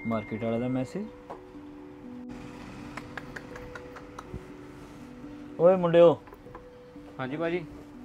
Market ਵਾਲੇ ਦਾ message. ਓਏ ਮੁੰਡਿਓ। ਹਾਂਜੀ ਭਾਜੀ।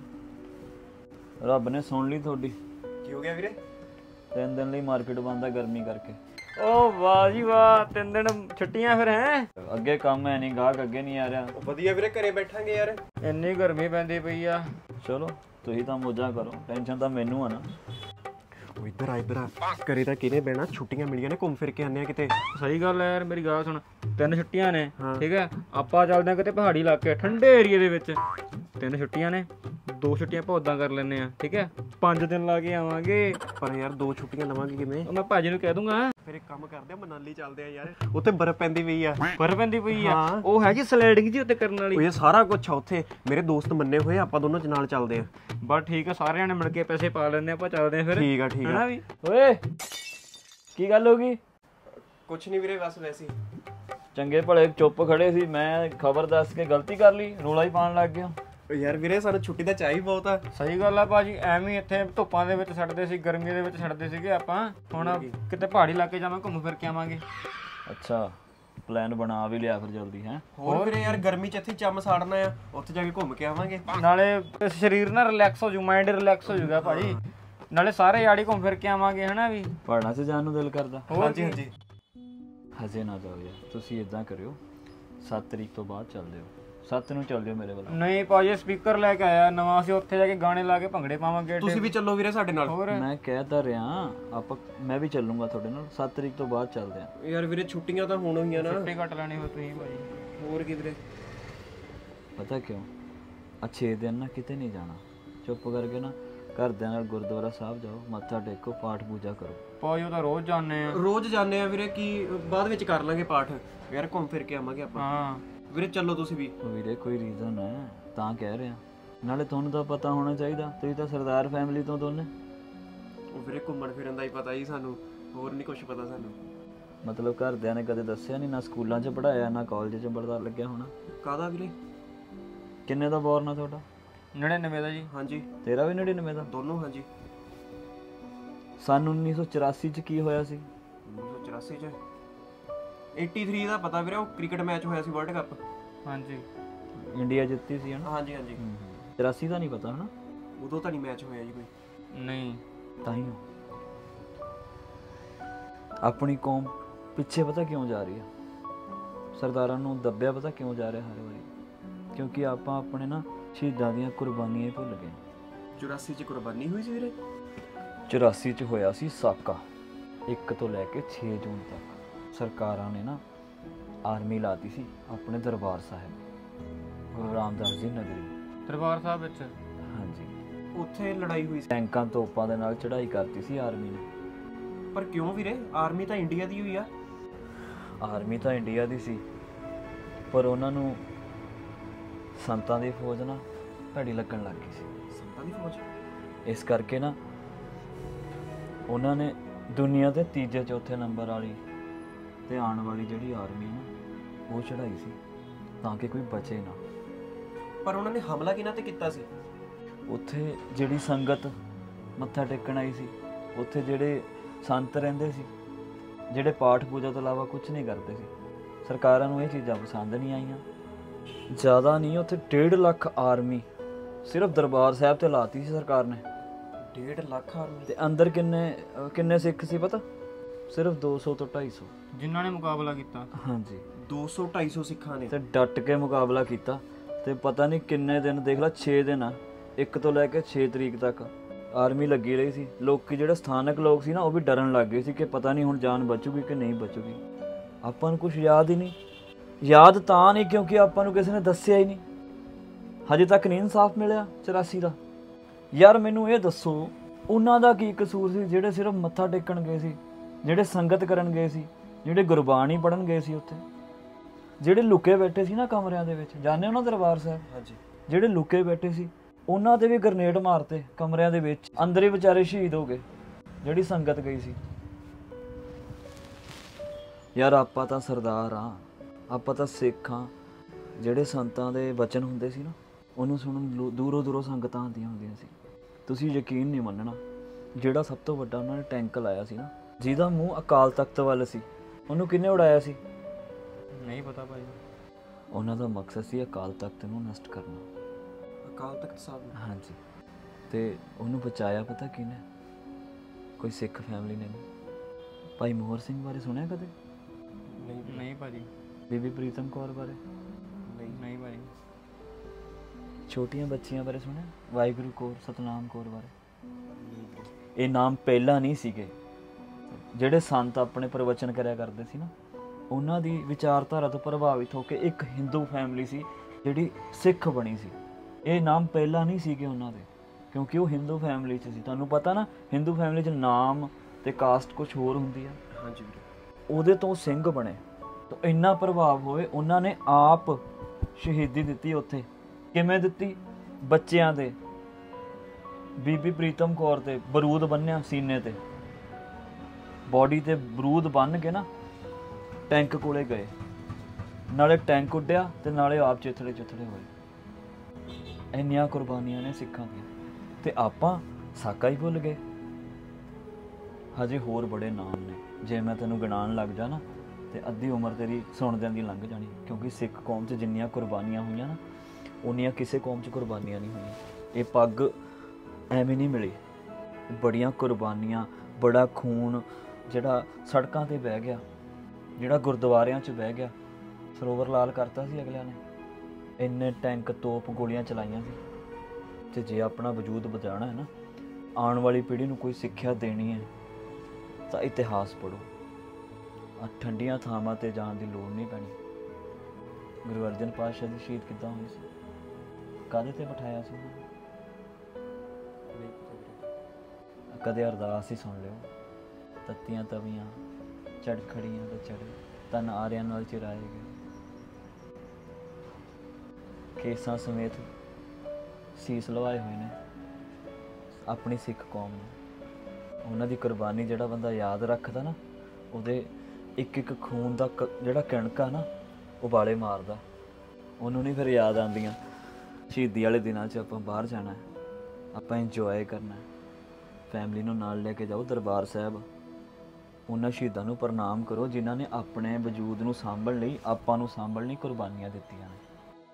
ਰੱਬ ਨੇ ਸੁਣ ਲਈ ਤੁਹਾਡੀ। ਕੀ ਹੋ ਗਿਆ ਵੀਰੇ? 3 ਦਿਨ ਲਈ ਮਾਰਕੀਟ ਬੰਦ ਆ ਗਰਮੀ ਕਰਕੇ। ਓ ਵਾਹ ਜੀ ਵਾਹ, 3 ਦਿਨ ਛੁੱਟੀਆਂ ਫਿਰ ਹੈ। ਅੱਗੇ ਕੰਮ ਹੈ ਨਹੀਂ, ਗਾਹਕ ਅੱਗੇ ਨਹੀਂ ਆ ਰਿਹਾ। ਵਧੀਆ ਵੀਰੇ, ਘਰੇ ਬੈਠਾਂਗੇ ਯਾਰ, ਇੰਨੀ ਗਰਮੀ ਪੈਂਦੀ ਪਈ ਆ। ਚਲੋ ਤੁਸੀਂ ਤਾਂ ਮੌਜਾਂ ਕਰੋ, ਟੈਨਸ਼ਨ ਤਾਂ ਮੈਨੂੰ ਆ ਨਾ। ਉਹ ਇੱਧਰ ਆ ਘਰੇ ਤਾਂ ਕਿਹਨੇ ਬਹਿਣਾ, ਛੁੱਟੀਆਂ ਮਿਲੀਆਂ ਨੇ, ਘੁੰਮ ਫਿਰ ਕੇ ਆਨੇ ਆ ਕਿਤੇ। ਸਹੀ ਗੱਲ ਹੈ ਯਾਰ, ਮੇਰੀ ਗੱਲ ਸੁਣ, 3 ਛੁੱਟੀਆਂ ਨੇ ਠੀਕ ਹੈ, ਆਪਾਂ ਚੱਲਦੇ ਆ ਕਿਤੇ ਪਹਾੜੀ ਇਲਾਕੇ ਠੰਡੇ ਏਰੀਏ ਦੇ ਵਿੱਚ। 3 ਛੁੱਟੀਆਂ ਨੇ, 2 ਛੁੱਟੀਆਂ ਆਪਾਂ ਉੱਦਾਂ ਕਰ ਲੈਂਦੇ ਆ ਠੀਕ ਹੈ, 5 ਦਿਨ ਲਾ ਕੇ ਆਵਾਂਗੇ। ਪਰ ਯਾਰ 2 ਛੁੱਟੀਆਂ ਲਵਾਂਗੇ ਕਿਵੇਂ? ਮੈਂ ਭਾਜੀ ਨੂੰ ਕਹਿ ਦੂੰਗਾ। ਫਿਰ ਇੱਕ ਕੰਮ ਕਰਦੇ ਆ, ਮਨਾਲੀ ਚੱਲਦੇ ਆ ਯਾਰ, ਉੱਥੇ ਬਰਫ਼ ਪੈਂਦੀ ਪਈ ਆ। ਬਰਫ਼ ਪੈਂਦੀ ਪਈ ਆ? ਉਹ ਹੈ ਜੀ ਸਲਾਈਡਿੰਗ ਜੀ ਉੱਤੇ ਕਰਨ ਵਾਲੀ। ਉਹ ਸਾਰਾ ਕੁਝ ਆ ਉੱਥੇ, ਮੇਰੇ ਦੋਸਤ ਮੰਨੇ ਹੋਏ, ਆਪਾਂ ਦੋਨੋਂ ਚ ਨਾਲ ਚੱਲਦੇ ਆ। ਬਸ ਠੀਕ ਆ, ਸਾਰਿਆਂ ਨੇ ਮਿਲ ਕੇ ਪੈਸੇ ਪਾ ਲੈਂਦੇ ਆਪਾਂ, ਚੱਲਦੇ ਆ ਫਿਰ। ਠੀਕ ਆ ਹਨਾ ਵੀ। ਓਏ ਕੀ ਗੱਲ ਹੋ ਗਈ? ਕੁਛ ਨਹੀਂ ਵੀਰੇ, ਬਸ ਵੈਸੇ ਚੰਗੇ ਭਲੇ ਚੁੱਪ ਖੜੇ ਸੀ, ਮੈਂ ਖਬਰ ਦੱਸ ਕੇ ਗਲਤੀ ਕਰ ਲਈ, ਰੋਲਾ ਹੀ ਪਾਉਣ ਲੱਗ ਗਿਆ। ਯਾਰ ਵੀਰੇ ਸਾਨੂੰ ਛੁੱਟੀ ਦਾ ਚਾਹੀ ਬਹੁਤ ਆ। ਸਹੀ ਗੱਲ ਆ ਭਾਜੀ, ਐਵੇਂ ਹੀ ਇੱਥੇ ਧੁੱਪਾਂ ਦੇ ਵਿੱਚ ਛੱਡਦੇ ਸੀ, ਗਰਮੀ ਦੇ ਵਿੱਚ ਛੱਡਦੇ ਸੀਗੇ ਆਪਾਂ। ਹੁਣ ਕਿਤੇ ਪਹਾੜੀ ਇਲਾਕੇ ਜਾਵਾਂ, ਘੁੰਮ ਫਿਰ ਕੇ ਆਵਾਂਗੇ। ਅੱਛਾ ਪਲਾਨ ਬਣਾ ਵੀ ਲਿਆ ਫਿਰ ਜਲਦੀ ਹੈ। ਹੋਰ ਵੀਰੇ ਯਾਰ ਗਰਮੀ ਚ ਇੱਥੇ ਚੰਮ ਸਾੜਨਾ ਆ, ਉੱਥੇ ਜਾ ਕੇ ਘੁੰਮ ਕੇ ਆਵਾਂਗੇ। ਨਾਲੇ ਸਰੀਰ ਨਾ ਰਿਲੈਕਸ ਹੋ ਜੂ, ਮਾਈਂਡ ਰਿਲੈਕਸ ਹੋ ਜੂਗਾ ਭਾਜੀ, ਨਾਲੇ ਸਾਰੇ ਯਾੜੀ ਘੁੰਮ ਫਿਰ ਕੇ ਆਵਾਂਗੇ ਹਨਾ ਵੀ। ਪਹਾੜਾਂ 'ਚ ਜਾਣ ਨੂੰ ਦਿਲ ਕਰਦਾ। ਹਾਂਜੀ ਹਾਂਜੀ। ਹਜੇ ਨਾ ਜਾਓ ਯਾਰ, ਤੁਸੀਂ ਇਦਾਂ ਕਰਿਓ 7 ਤਰੀਕ ਤੋਂ ਬਾਅਦ ਚੱਲਦੇ ਹੋ, 7 ਨੂੰ ਚੱਲ ਜਿਓ ਮੇਰੇ ਵੱਲ। ਨਹੀਂ ਭਾਜੀ, ਸਪੀਕਰ ਲੈ ਕੇ ਆਇਆ ਨਵਾਂ, ਅਸੀਂ ਉੱਥੇ ਜਾ ਕੇ ਗਾਣੇ ਲਾ ਕੇ ਭੰਗੜੇ ਪਾਵਾਂਗੇ। ਤੁਸੀਂ ਵੀ ਚੱਲੋ ਵੀਰੇ ਸਾਡੇ ਨਾਲ। ਮੈਂ ਕਹਿ ਤਾਂ ਰਿਹਾ ਮੈਂ ਵੀ ਚੱਲੂੰਗਾ ਤੁਹਾਡੇ ਨਾਲ, 7 ਤਰੀਕ ਤੋਂ ਬਾਅਦ ਚੱਲਦੇ ਆ। ਯਾਰ ਵੀਰੇ ਛੁੱਟੀਆਂ ਤਾਂ ਹੁਣ ਹੋਈਆਂ ਨਾ। ਛੁੱਟੀ ਕੱਟ ਲੈਣੀ ਹੋ ਤੁਸੀਂ ਭਾਜੀ। ਹੋਰ ਕੀ ਵੀਰੇ? ਪਤਾ ਕਿਉਂ? 6 ਦਿਨ ਨਾ ਕਿਤੇ ਨਹੀਂ ਜਾਣਾ, ਚੁੱਪ ਕਰਕੇ ਨਾ ਘਰਦਿਆਂ ਨਾਲ ਗੁਰਦੁਆਰਾ ਸਾਹਿਬ ਜਾਓ, ਮੱਥਾ ਟੇਕੋ, ਪਾਠ ਪੂਜਾ ਕਰੋ। ਭਾਜੀ ਉਹ ਤਾਂ ਰੋਜ਼ ਜਾਂਦੇ ਆ। ਰੋਜ਼ ਜਾਂਦੇ ਆ ਵੀਰੇ, ਕੀ ਬਾਅਦ ਵਿੱਚ ਕਰ ਲਾਂਗੇ ਪਾਠ ਯਾਰ, ਘੁੰਮ ਫਿਰ ਕੇ ਆਵਾਂਗੇ ਆਪਾਂ। ਹਾਂ ਵੀਰੇ ਚੱਲੋ ਤੁਸੀਂ ਵੀ। ਵੀਰੇ ਕੋਈ ਰੀਜ਼ਨ ਹੈ ਤਾਂ ਕਹਿ ਰਿਹਾ, ਨਾਲੇ ਤੁਹਾਨੂੰ ਤਾਂ ਪਤਾ ਹੋਣਾ ਚਾਹੀਦਾ, ਤੁਸੀਂ ਤਾਂ ਸਰਦਾਰ ਫੈਮਿਲੀ ਤੋਂ ਦੋਨੇ। ਉਹ ਵੀਰੇ ਘੁੰਮਣ ਫਿਰਨ ਦਾ ਹੀ ਪਤਾ ਜੀ ਸਾਨੂੰ, ਹੋਰ ਨਹੀਂ ਕੁਝ ਪਤਾ ਸਾਨੂੰ। ਮਤਲਬ ਘਰਦਿਆਂ ਨੇ ਕਦੇ ਦੱਸਿਆ ਨਹੀਂ, ਨਾ ਸਕੂਲਾਂ 'ਚ ਪੜ੍ਹਾਇਆ, ਨਾ ਕਾਲਜ 'ਚ ਪੜ੍ਹਦਾ ਲੱਗਿਆ ਹੋਣਾ। ਕਾਹਦਾ ਵੀਰੇ? ਕਿੰਨੇ ਦਾ ਬੋਰਨ ਆ ਤੁਹਾਡਾ? 99 ਦਾ ਜੀ। ਹਾਂਜੀ। ਤੇਰਾ ਵੀ 99 ਦਾ? ਦੋਨੋਂ ਹਾਂਜੀ। ਸਨ 1984 'ਚ ਕੀ ਹੋਇਆ ਸੀ? 1984 ਚ 83 ਦਾ ਪਤਾ ਵੀਰੇ, ਉਹ ਕ੍ਰਿਕਟ ਮੈਚ ਹੋਇਆ ਸੀ ਵਰਲਡ ਕੱਪ। ਹਾਂਜੀ। ਇੰਡੀਆ ਜਿੱਤੀ ਸੀ ਹਨਾ? ਹਾਂਜੀ ਹਾਂਜੀ। 84 ਦਾ ਨਹੀਂ ਪਤਾ ਹਨਾ? ਉਦੋਂ ਤਾਂ ਨਹੀਂ ਮੈਚ ਹੋਇਆ ਜੀ ਕੋਈ। ਨਹੀਂ ਤਾਂ ਹੀ ਆਪਣੀ ਕੌਮ ਪਿੱਛੇ ਪਤਾ ਕਿਉਂ ਜਾ ਰਹੀ ਆ? ਸਰਦਾਰਾਂ ਨੂੰ ਦੱਬਿਆ ਪਤਾ ਕਿਉਂ ਜਾ ਰਿਹਾ ਹਰ ਵਾਰੀ? ਕਿਉਂਕਿ ਆਪਾਂ ਆਪਣੇ ਨਾ ਸ਼ਹੀਦਾਂ ਦੀਆਂ ਕੁਰਬਾਨੀਆਂ ਭੁੱਲ ਗਏ। 84 ਚ ਕੁਰਬਾਨੀ ਹੋਈ ਸੀ ਵੀਰੇ? 84 ਚ ਹੋਇਆ ਸੀ ਸਾਕਾ, 1 ਤੋਂ ਲੈ ਕੇ 6 ਜੂਨ ਤੱਕ ਸਰਕਾਰਾਂ ਨੇ ਨਾ ਆਰਮੀ ਲਾਤੀ ਸੀ ਆਪਣੇ ਦਰਬਾਰ ਸਾਹਿਬ, ਗੁਰੂ ਰਾਮਦਾਸ ਜੀ ਨਗਰੀ ਦਰਬਾਰ ਸਾਹਿਬ ਵਿੱਚ। ਹਾਂਜੀ, ਉੱਥੇ ਲੜਾਈ ਹੋਈ ਸੀ, ਟੈਂਕਾਂ ਤੋਪਾਂ ਦੇ ਨਾਲ ਚੜ੍ਹਾਈ ਕਰਤੀ ਸੀ ਆਰਮੀ ਨੇ। ਪਰ ਕਿਉਂ ਵੀਰੇ? ਆਰਮੀ ਤਾਂ ਇੰਡੀਆ ਦੀ ਹੋਈ ਆ। ਆਰਮੀ ਤਾਂ ਇੰਡੀਆ ਦੀ ਸੀ, ਪਰ ਉਹਨਾਂ ਨੂੰ ਸੰਤਾਂ ਦੀ ਫੌਜ ਨਾ ਭੈੜੀ ਲੱਗਣ ਲੱਗ ਗਈ ਸੀ। ਸੰਤਾਂ ਦੀ ਫੌਜ? ਇਸ ਕਰਕੇ ਨਾ ਉਹਨਾਂ ਨੇ ਦੁਨੀਆ ਦੇ ਤੀਜੇ ਚੌਥੇ ਨੰਬਰ ਵਾਲੀ ਤੇ ਆਉਣ ਵਾਲੀ ਜਿਹੜੀ ਆਰਮੀ ਨਾ ਉਹ ਚੜਾਈ ਸੀ, ਤਾਂ ਕਿ ਕੋਈ ਬਚੇ ਨਾ। ਪਰ ਉਹਨਾਂ ਨੇ ਹਮਲਾ ਕਿਹਨਾਂ ਤੇ ਕੀਤਾ ਸੀ? ਉੱਥੇ ਜਿਹੜੀ ਸੰਗਤ ਮੱਥਾ ਟੇਕਣ ਆਈ ਸੀ, ਉੱਥੇ ਜਿਹੜੇ ਸੰਤ ਰਹਿੰਦੇ ਸੀ, ਜਿਹੜੇ ਪਾਠ ਪੂਜਾ ਤੋਂ ਇਲਾਵਾ ਕੁਝ ਨਹੀਂ ਕਰਦੇ ਸੀ। ਸਰਕਾਰਾਂ ਨੂੰ ਇਹ ਚੀਜ਼ਾਂ ਪਸੰਦ ਨਹੀਂ ਆਈਆਂ। ਜ਼ਿਆਦਾ ਨਹੀਂ, ਉੱਥੇ 1.5 ਲੱਖ ਆਰਮੀ ਸਿਰਫ ਦਰਬਾਰ ਸਾਹਿਬ ਤੇ ਲਾਤੀ ਸੀ ਸਰਕਾਰ ਨੇ। 1.5 ਲੱਖ ਆਰਮੀ? ਤੇ ਅੰਦਰ ਕਿੰਨੇ ਸਿੱਖ ਸੀ ਪਤਾ? ਸਿਰਫ 200 ਤੋਂ 250 ਜਿਨ੍ਹਾਂ ਨੇ ਮੁਕਾਬਲਾ ਕੀਤਾ। ਹਾਂਜੀ, 200-250 ਸਿੱਖਾਂ ਨੇ। ਤੇ ਡਟ ਕੇ ਮੁਕਾਬਲਾ ਕੀਤਾ। ਤੇ ਪਤਾ ਨਹੀਂ ਕਿੰਨੇ ਦਿਨ, ਦੇਖ ਲਾ 6 ਦਿਨ ਆ, 1 ਤੋਂ ਲੈ ਕੇ 6 ਤਰੀਕ ਤੱਕ ਆਰਮੀ ਲੱਗੀ ਰਹੀ ਸੀ। ਲੋਕੀ ਜਿਹੜੇ ਸਥਾਨਕ ਲੋਕ ਸੀ ਨਾ, ਉਹ ਵੀ ਡਰਨ ਲੱਗ ਗਏ ਸੀ ਕਿ ਪਤਾ ਨਹੀਂ ਹੁਣ ਜਾਨ ਬਚੂਗੀ ਕਿ ਨਹੀਂ ਬਚੂਗੀ। ਆਪਾਂ ਨੂੰ ਕੁਝ ਯਾਦ ਹੀ ਨਹੀਂ। ਯਾਦ ਤਾਂ ਨਹੀਂ ਕਿਉਂਕਿ ਆਪਾਂ ਨੂੰ ਕਿਸੇ ਨੇ ਦੱਸਿਆ ਹੀ ਨਹੀਂ। ਹਜੇ ਤੱਕ ਨਹੀਂ ਇਨਸਾਫ ਮਿਲਿਆ 84 ਦਾ। ਯਾਰ ਮੈਨੂੰ ਇਹ ਦੱਸੋ, ਉਹਨਾਂ ਦਾ ਕੀ ਕਸੂਰ ਸੀ ਜਿਹੜੇ ਸਿਰਫ ਮੱਥਾ ਟੇਕਣ ਗਏ ਸੀ, ਜਿਹੜੇ ਸੰਗਤ ਕਰਨ ਗਏ ਸੀ, ਜਿਹੜੇ ਗੁਰਬਾਣੀ ਪੜ੍ਹਨ ਗਏ ਸੀ, ਉੱਥੇ ਜਿਹੜੇ ਲੁਕੇ ਬੈਠੇ ਸੀ ਨਾ ਕਮਰਿਆਂ ਦੇ ਵਿੱਚ, ਜਾਣੇ ਉਹਨਾਂ ਦਰਬਾਰ ਸਾਹਿਬ? ਹਾਂਜੀ। ਜਿਹੜੇ ਲੁਕੇ ਬੈਠੇ ਸੀ ਉਹਨਾਂ ਤੇ ਵੀ ਗਰਨੇਡ ਮਾਰਤੇ ਕਮਰਿਆਂ ਦੇ ਵਿੱਚ, ਅੰਦਰ ਹੀ ਵਿਚਾਰੇ ਸ਼ਹੀਦ ਹੋ ਗਏ ਜਿਹੜੀ ਸੰਗਤ ਗਈ ਸੀ। ਯਾਰ ਆਪਾਂ ਤਾਂ ਸਰਦਾਰ ਆ, ਆਪਾਂ ਤਾਂ ਸਿੱਖ ਆ। ਜਿਹੜੇ ਸੰਤਾਂ ਦੇ ਵਚਨ ਹੁੰਦੇ ਸੀ ਨਾ, ਉਹਨੂੰ ਸੁਣਨ ਦੂਰੋਂ ਦੂਰੋਂ ਸੰਗਤਾਂ ਆਉਂਦੀਆਂ ਹੁੰਦੀਆਂ ਸੀ। ਤੁਸੀਂ ਯਕੀਨ ਨਹੀਂ ਮੰਨਣਾ, ਜਿਹੜਾ ਸਭ ਤੋਂ ਵੱਡਾ ਉਹਨਾਂ ਨੇ ਟੈਂਕ ਲਾਇਆ ਸੀ ਨਾ, ਜਿਹਦਾ ਮੂੰਹ ਅਕਾਲ ਤਖਤ ਵੱਲ ਸੀ, ਉਹਨੂੰ ਕਿਹਨੇ ਉਡਾਇਆ ਸੀ? ਨਹੀਂ ਪਤਾ ਭਾਜੀ। ਉਹਨਾਂ ਦਾ ਮਕਸਦ ਸੀ ਅਕਾਲ ਤਖਤ ਨੂੰ ਨਸ਼ਟ ਕਰਨਾ। ਅਕਾਲ ਤਖਤ ਸਾਹਿਬ ਨੂੰ? ਹਾਂਜੀ। ਤੇ ਉਹਨੂੰ ਬਚਾਇਆ ਪਤਾ ਕਿਹਨੇ? ਕੋਈ ਸਿੱਖ ਫੈਮਿਲੀ ਨੇ। ਭਾਈ ਮੋਹਰ ਸਿੰਘ ਬਾਰੇ ਸੁਣਿਆ ਕਦੇ? ਨਹੀਂ ਭਾਜੀ। ਬੀਬੀ ਪ੍ਰੀਤਮ ਕੌਰ ਬਾਰੇ? ਨਹੀਂ ਭਾਜੀ। ਛੋਟੀਆਂ ਬੱਚੀਆਂ ਬਾਰੇ ਸੁਣਿਆ? ਵਾਹਿਗੁਰੂ ਕੌਰ, ਸਤਨਾਮ ਕੌਰ ਬਾਰੇ? ਇਹ ਨਾਮ ਪਹਿਲਾਂ ਨਹੀਂ ਸੀਗੇ। ਜਿਹੜੇ ਸੰਤ ਆਪਣੇ ਪ੍ਰਵਚਨ ਕਰਿਆ ਕਰਦੇ ਸੀ ਨਾ, ਉਹਨਾਂ ਦੀ ਵਿਚਾਰਧਾਰਾ ਤੋਂ ਪ੍ਰਭਾਵਿਤ ਹੋ ਕੇ ਇੱਕ ਹਿੰਦੂ ਫੈਮਿਲੀ ਸੀ ਜਿਹੜੀ ਸਿੱਖ ਬਣੀ ਸੀ। ਇਹ ਨਾਮ ਪਹਿਲਾਂ ਨਹੀਂ ਸੀਗੇ ਉਹਨਾਂ ਦੇ, ਕਿਉਂਕਿ ਉਹ ਹਿੰਦੂ ਫੈਮਿਲੀ 'ਚ ਸੀ। ਤੁਹਾਨੂੰ ਪਤਾ ਨਾ, ਹਿੰਦੂ ਫੈਮਿਲੀ 'ਚ ਨਾਮ ਤੇ ਕਾਸਟ ਕੁਝ ਹੋਰ ਹੁੰਦੀ ਆ। ਹਾਂਜੀ ਵੀਰੇ। ਉਹਦੇ ਤੋਂ ਸਿੰਘ ਬਣੇ, ਤਾਂ ਇੰਨਾ ਪ੍ਰਭਾਵ ਹੋਏ, ਉਹਨਾਂ ਨੇ ਆਪ ਸ਼ਹੀਦੀ ਦਿੱਤੀ ਉੱਥੇ। ਕਿਵੇਂ ਦਿੱਤੀ? ਬੱਚਿਆਂ ਦੇ। ਬੀਬੀ ਪ੍ਰੀਤਮ ਕੌਰ ਤੇ ਬਰੂਦ ਬੰਨਿਆ ਸੀਨੇ ਤੇ, ਬੋਡੀ ਤੇ ਬਰੂਦ ਬੰਨ ਕੇ ਨਾ ਟੈਂਕ ਕੋਲੇ ਗਏ। ਨਾਲੇ ਟੈਂਕ ਉੱਡਿਆ ਤੇ ਨਾਲੇ ਆਪ ਚਿੱਥੜੇ ਹੋਏ। ਇੰਨੀਆਂ ਕੁਰਬਾਨੀਆਂ ਨੇ ਸਿੱਖਾਂ ਦੀਆਂ, ਤੇ ਆਪਾਂ ਸਾਕਾ ਹੀ ਭੁੱਲ ਗਏ। ਹਜੇ ਹੋਰ ਬੜੇ ਨਾਮ ਨੇ, ਜੇ ਮੈਂ ਤੈਨੂੰ ਗਿਣਾਉਣ ਲੱਗ ਜਾ ਨਾ ਤੇ ਅੱਧੀ ਉਮਰ ਤੇਰੀ ਸੁਣਦਿਆਂ ਦੀ ਲੰਘ ਜਾਣੀ। ਕਿਉਂਕਿ ਸਿੱਖ ਕੌਮ 'ਚ ਜਿੰਨੀਆਂ ਕੁਰਬਾਨੀਆਂ ਹੋਈਆਂ ਨਾ, ਉਨੀਆਂ ਕਿਸੇ ਕੌਮ 'ਚ ਕੁਰਬਾਨੀਆਂ ਨਹੀਂ ਹੋਈਆਂ। ਇਹ ਪੱਗ ਐਵੇਂ ਨਹੀਂ ਮਿਲੀ, ਬੜੀਆਂ ਕੁਰਬਾਨੀਆਂ, ਬੜਾ ਖੂਨ ਜਿਹੜਾ ਸੜਕਾਂ ਤੇ ਬਹਿ ਗਿਆ, ਜਿਹੜਾ ਗੁਰਦੁਆਰਿਆਂ 'ਚ ਬਹਿ ਗਿਆ। ਸਰੋਵਰ ਲਾਲ ਕਰਤਾ ਸੀ ਅਗਲਿਆਂ ਨੇ, ਇੰਨੇ ਟੈਂਕ, ਤੋਪ, ਗੋਲੀਆਂ ਚਲਾਈਆਂ ਸੀ। ਤੇ ਜੇ ਆਪਣਾ ਵਜੂਦ ਬਚਾਉਣਾ ਹੈ ਨਾ, ਆਉਣ ਵਾਲੀ ਪੀੜ੍ਹੀ ਨੂੰ ਕੋਈ ਸਿੱਖਿਆ ਦੇਣੀ ਹੈ, ਤਾਂ ਇਤਿਹਾਸ ਪੜ੍ਹੋ। ਆ ਠੰਡੀਆਂ ਥਾਵਾਂ ਤੇ ਜਾਣ ਦੀ ਲੋੜ ਨਹੀਂ ਪੈਣੀ। ਗੁਰੂ ਅਰਜਨ ਪਾਤਸ਼ਾਹ ਦੀ ਸ਼ਹੀਦ ਕਿੱਦਾਂ ਹੋਈ ਸੀ? ਕਾਹਦੇ ਤੇ ਬਿਠਾਇਆ ਸੀ? ਕਦੇ ਅਰਦਾਸ ਹੀ ਸੁਣ ਲਿਓ। ਤੱਤੀਆਂ ਤਵੀਆਂ ਚੜ ਖੜੀਆਂ ਤੇ ਚੜੇ, ਤਨ ਆਰਿਆਂ ਨਾਲ ਚਿਰਾਏ ਗਏ, ਕੇਸਾਂ ਸਮੇਤ ਸੀਸ ਲਵਾਏ ਹੋਏ ਨੇ ਆਪਣੀ ਸਿੱਖ ਕੌਮ ਨੂੰ। ਉਹਨਾਂ ਦੀ ਕੁਰਬਾਨੀ ਜਿਹੜਾ ਬੰਦਾ ਯਾਦ ਰੱਖਦਾ ਨਾ, ਉਹਦੇ ਇੱਕ ਇੱਕ ਖੂਨ ਦਾ ਜਿਹੜਾ ਕਿਣਕਾ ਨਾ, ਉਬਾਲੇ ਮਾਰਦਾ। ਉਹਨੂੰ ਨਹੀਂ ਫਿਰ ਯਾਦ ਆਉਂਦੀਆਂ। ਸ਼ਹੀਦੀ ਵਾਲੇ ਦਿਨਾਂ 'ਚ ਆਪਾਂ ਬਾਹਰ ਜਾਣਾ ਹੈ, ਆਪਾਂ ਇੰਜੋਏ ਕਰਨਾ ਹੈ। ਫੈਮਿਲੀ ਨੂੰ ਨਾਲ ਲੈ ਕੇ ਜਾਓ ਦਰਬਾਰ ਸਾਹਿਬ। ਉਹਨਾਂ ਸ਼ਹੀਦਾਂ ਨੂੰ ਪ੍ਰਣਾਮ ਕਰੋ ਜਿਨ੍ਹਾਂ ਨੇ ਆਪਣੇ ਵਜੂਦ ਨੂੰ ਸਾਂਭਣ ਲਈ, ਆਪਾਂ ਨੂੰ ਸਾਂਭਣ ਲਈ ਕੁਰਬਾਨੀਆਂ ਦਿੱਤੀਆਂ ਨੇ।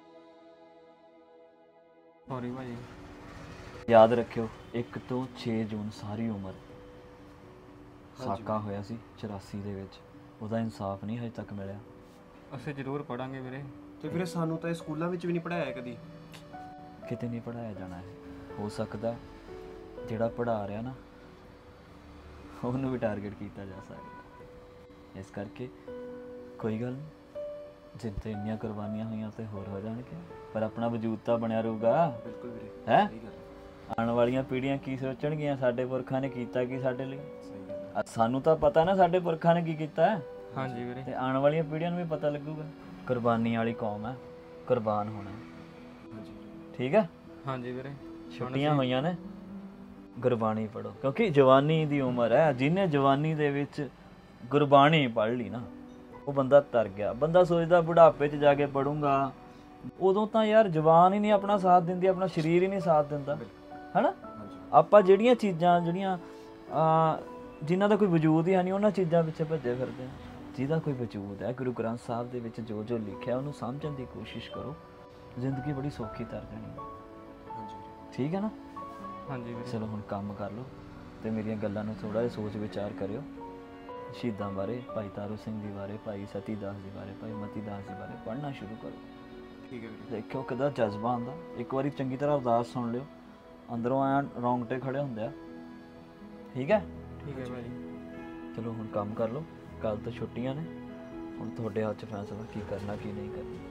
ਸੌਰੀ ਭਾਜੀ। ਯਾਦ ਰੱਖਿਓ, 1 ਤੋਂ 6 ਜੂਨ ਸਾਰੀ ਉਮਰ ਸਾਕਾ ਹੋਇਆ ਸੀ 84 ਦੇ ਵਿੱਚ। ਉਹਦਾ ਇਨਸਾਫ ਨਹੀਂ ਹਜੇ ਤੱਕ ਮਿਲਿਆ। ਅਸੀਂ ਜ਼ਰੂਰ ਪੜਾਂਗੇ ਵੀਰੇ। ਤੇ ਵੀਰੇ ਸਾਨੂੰ ਤਾਂ ਇਹ ਸਕੂਲਾਂ ਵਿੱਚ ਵੀ ਨਹੀਂ ਪੜਾਇਆ ਕਦੀ। ਕਿਤੇ ਨਹੀਂ ਪੜਾਇਆ ਜਾਣਾ ਹੈ। ਹੋ ਸਕਦਾ ਜਿਹੜਾ ਪੜ੍ਹਾ ਰਿਹਾ ਨਾ, ਉਹਨੂੰ ਵੀ ਟਾਰਗੇਟ ਕੀਤਾ ਜਾ ਸਕਦਾ। ਇਸ ਕਰਕੇ ਕੋਈ ਗੱਲ ਨਹੀਂ, ਜਿੱਦ ਤੇ ਇੰਨੀਆਂ ਕੁਰਬਾਨੀਆਂ ਹੋਈਆਂ ਤੇ ਹੋਰ ਹੋ ਜਾਣਗੇ, ਪਰ ਆਪਣਾ ਵਜੂਦ ਤਾਂ ਬਣਿਆ ਰਹੂਗਾ। ਬਿਲਕੁਲ ਵੀਰੇ, ਹੈ ਸਹੀ ਗੱਲ। ਆਉਣ ਵਾਲੀਆਂ ਪੀੜ੍ਹੀਆਂ ਕੀ ਸੋਚਣਗੀਆਂ? ਸਾਡੇ ਪੁਰਖਾਂ ਨੇ ਕੀਤਾ ਕੀ ਸਾਡੇ ਲਈ? ਸਹੀ ਗੱਲ। ਸਾਨੂੰ ਤਾਂ ਪਤਾ ਨਾ ਸਾਡੇ ਪੁਰਖਾਂ ਨੇ ਕੀ ਕੀਤਾ ਹੈ, ਹਾਂਜੀ ਵੀਰੇ। ਤੇ ਆਉਣ ਵਾਲੀਆਂ ਪੀੜ੍ਹੀਆਂ ਨੂੰ ਵੀ ਪਤਾ ਲੱਗੂਗਾ। ਕੁਰਬਾਨੀ ਵਾਲੀ ਕੌਮ ਹੈ, ਕੁਰਬਾਨ ਹੋਣਾ। ਹਾਂਜੀ ਠੀਕ ਹੈ। ਹਾਂਜੀ ਵੀਰੇ। ਛੁੱਟੀਆਂ ਹੋਈਆਂ ਨੇ, ਗੁਰਬਾਣੀ ਪੜ੍ਹੋ, ਕਿਉਂਕਿ ਜਵਾਨੀ ਦੀ ਉਮਰ ਹੈ। ਜਿਹਨੇ ਜਵਾਨੀ ਦੇ ਵਿੱਚ ਗੁਰਬਾਣੀ ਪੜ੍ਹ ਲਈ ਨਾ, ਉਹ ਬੰਦਾ ਤਰ ਗਿਆ। ਬੰਦਾ ਸੋਚਦਾ ਬੁਢਾਪੇ 'ਚ ਜਾ ਕੇ ਪੜੂੰਗਾ, ਉਦੋਂ ਤਾਂ ਯਾਰ ਜਵਾਨ ਹੀ ਨਹੀਂ ਆਪਣਾ ਸਾਥ ਦਿੰਦੀ, ਆਪਣਾ ਸਰੀਰ ਹੀ ਨਹੀਂ ਸਾਥ ਦਿੰਦਾ, ਹੈਨਾ। ਆਪਾਂ ਜਿਹੜੀਆਂ ਚੀਜ਼ਾਂ ਜਿਨ੍ਹਾਂ ਦਾ ਕੋਈ ਵਜੂਦ ਹੀ ਨਹੀਂ, ਉਹਨਾਂ ਚੀਜ਼ਾਂ ਪਿੱਛੇ ਭੱਜੇ ਫਿਰਦੇ ਹਾਂ। ਜਿਹਦਾ ਕੋਈ ਵਜੂਦ ਹੈ, ਗੁਰੂ ਗ੍ਰੰਥ ਸਾਹਿਬ ਦੇ ਵਿੱਚ ਜੋ ਜੋ ਲਿਖਿਆ ਉਹਨੂੰ ਸਮਝਣ ਦੀ ਕੋਸ਼ਿਸ਼ ਕਰੋ। ਜ਼ਿੰਦਗੀ ਬੜੀ ਸੌਖੀ ਤਰ ਜਾਣੀ। ਠੀਕ ਹੈ ਨਾ। ਹਾਂਜੀ ਵੀਰੇ। ਚਲੋ ਹੁਣ ਕੰਮ ਕਰ ਲਓ ਤੇ ਮੇਰੀਆਂ ਗੱਲਾਂ ਨੂੰ ਥੋੜਾ ਜਿਹਾ ਸੋਚ ਵਿਚਾਰ ਕਰਿਓ। ਸ਼ਹੀਦਾਂ ਬਾਰੇ, ਭਾਈ ਤਾਰੂ ਸਿੰਘ ਜੀ ਬਾਰੇ, ਭਾਈ ਸਤੀ ਦਾਸ ਜੀ ਬਾਰੇ, ਭਾਈ ਮਤੀ ਦਾਸ ਜੀ ਬਾਰੇ ਪੜ੍ਹਨਾ ਸ਼ੁਰੂ ਕਰੋ। ਠੀਕ ਹੈ ਵੀਰੇ। ਦੇਖਿਓ ਕਿੱਦਾਂ ਜਜ਼ਬਾ ਆਉਂਦਾ। ਇੱਕ ਵਾਰੀ ਚੰਗੀ ਤਰ੍ਹਾਂ ਅਰਦਾਸ ਸੁਣ ਲਿਓ, ਅੰਦਰੋਂ ਐਂ ਰੌਂਗਟੇ ਖੜੇ ਹੁੰਦੇ ਆ। ਠੀਕ ਹੈ। ਠੀਕ ਹੈ ਭਾਜੀ। ਚਲੋ ਹੁਣ ਕੰਮ ਕਰ ਲਓ, ਕੱਲ ਤੋਂ ਛੁੱਟੀਆਂ ਨੇ। ਹੁਣ ਤੁਹਾਡੇ ਹੱਥ 'ਚ ਫੈਸਲਾ ਕੀ ਕਰਨਾ ਕੀ ਨਹੀਂ ਕਰਨਾ।